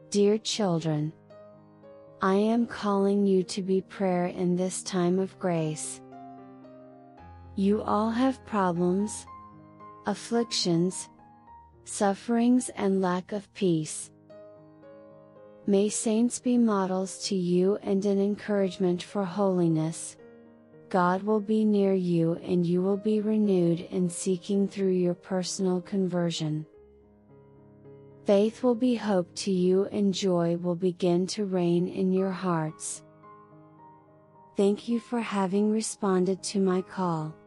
Dear children, I am calling you to be prayer in this time of grace. You all have problems, afflictions, sufferings and lack of peace. May saints be models to you and an encouragement for holiness. God will be near you and you will be renewed in seeking through your personal conversion. Faith will be hope to you and joy will begin to reign in your hearts. Thank you for having responded to my call.